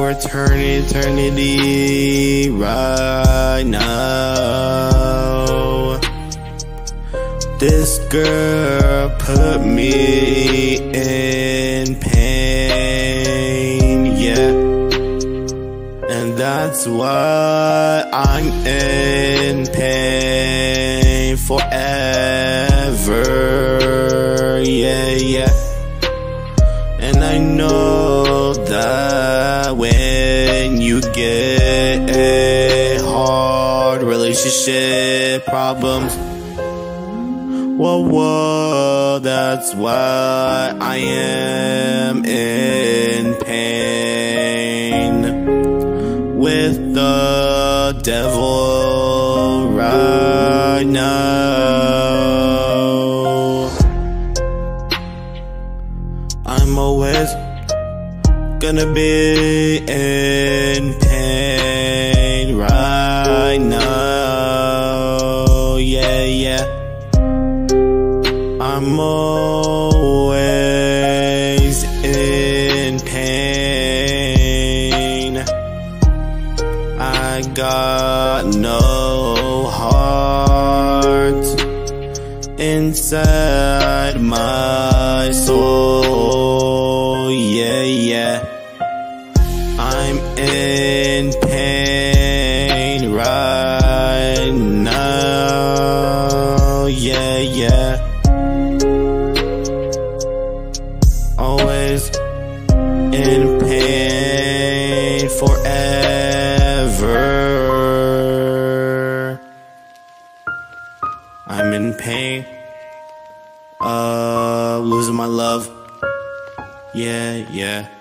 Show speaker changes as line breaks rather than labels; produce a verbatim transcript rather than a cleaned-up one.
for eternity, eternity right now. This girl put me in pain, yeah. And that's why I'm in pain forever, yeah, yeah. And I know that when you get hard relationship problems, whoa, whoa, that's why I am in pain with the devil right now. I'm always gonna be in pain right now, yeah, yeah. I'm always in pain. I got no heart inside my soul, yeah, yeah. I'm in pain right now, yeah, yeah. Always in pain forever. I'm in pain of losing my love, yeah, yeah.